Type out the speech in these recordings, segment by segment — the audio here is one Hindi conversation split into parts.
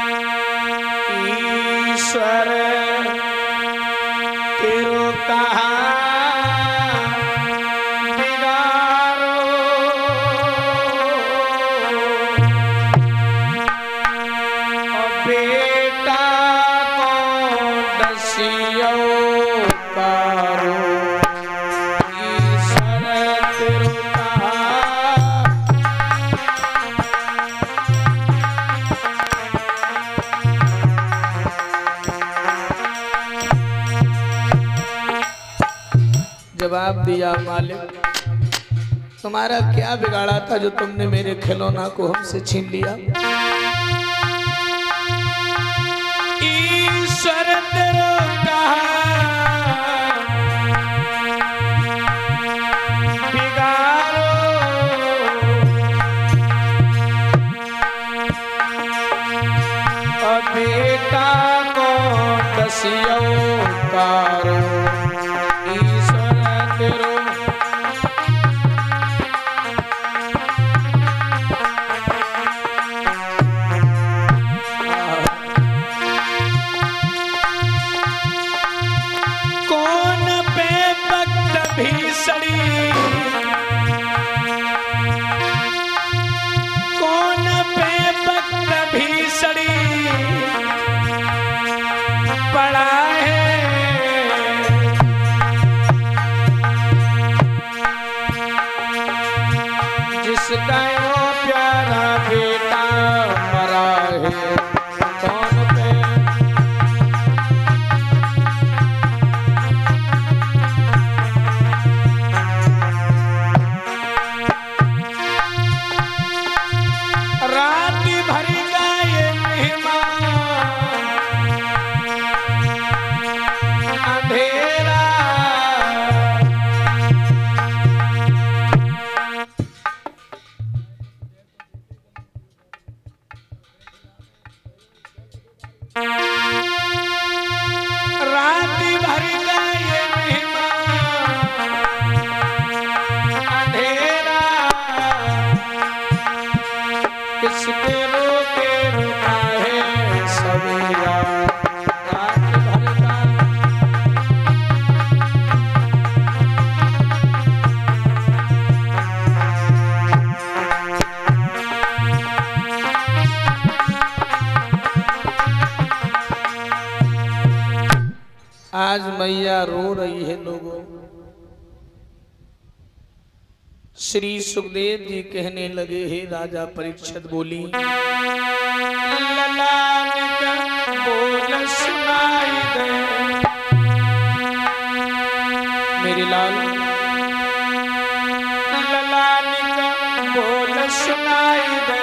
ईश्वर तेरो कहा बिगारो, बेटा को दसियो करो। ईश्वर तेरो कहा जवाब दिया, मालिक तुम्हारा क्या बिगाड़ा था जो तुमने मेरे खिलौना को हमसे छीन लिया। ईश्वर तेरो कहा बिगाड़ो, और बेटा को दसियो करो। कौन पे वक्त भीषणी पड़ा है, जिसका वो प्यारा बेटा मरा है। कौन पे आज मैया रो रही है लोगों। श्री सुखदेव जी कहने लगे, हे राजा परीक्षित बोली, ललान का बोल सुनाई दे मेरे लाल, ललान का बोल सुनाई दे।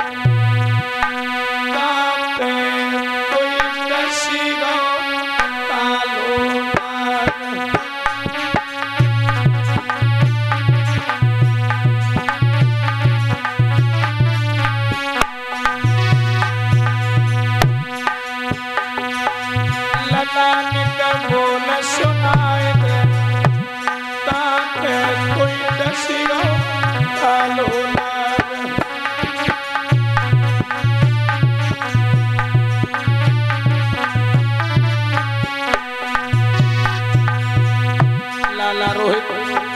लाला रोहित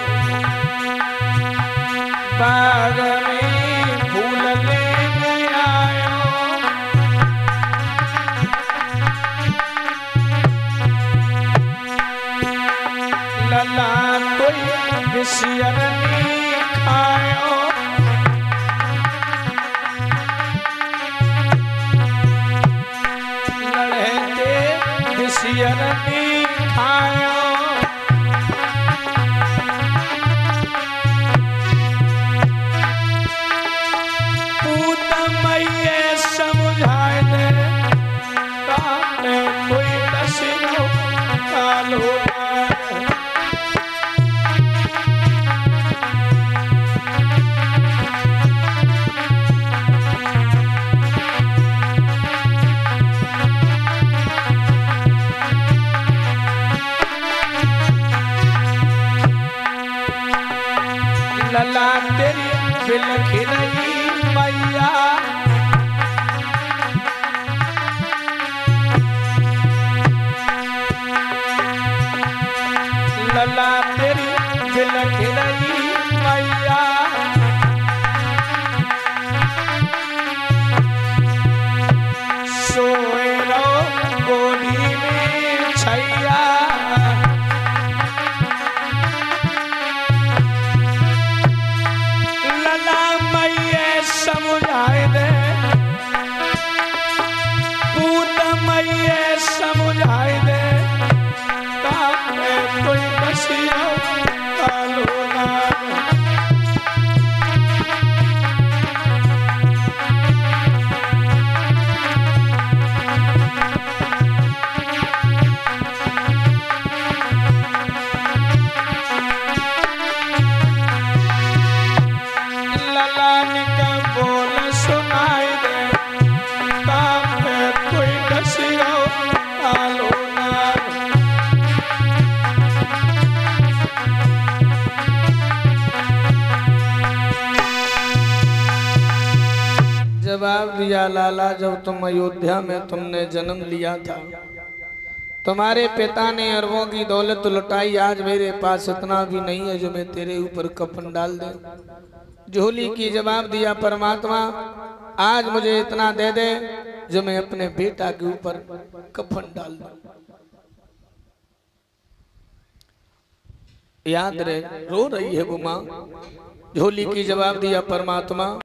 बाग में फूल लेने आयो, लला कोई विषय नहीं खायो, लड़े के विषय नहीं खायो। समझाए दे कोई दसियो कालो लला तेरी बिलखी नहीं मैया, जवाब दिया, लाला जब तुम अयोध्या में तुमने जन्म लिया था, तुम्हारे पिता ने अरबों की दौलत लुटाई, आज मेरे पास इतना भी नहीं है जो मैं तेरे ऊपर कफन डाल दे। झोली की जवाब दिया, परमात्मा आज मुझे इतना दे दे जो मैं अपने बेटा के ऊपर कफन डाल दूं। याद रहे, रो रही है वो माँ। झोली की जवाब दिया, परमात्मा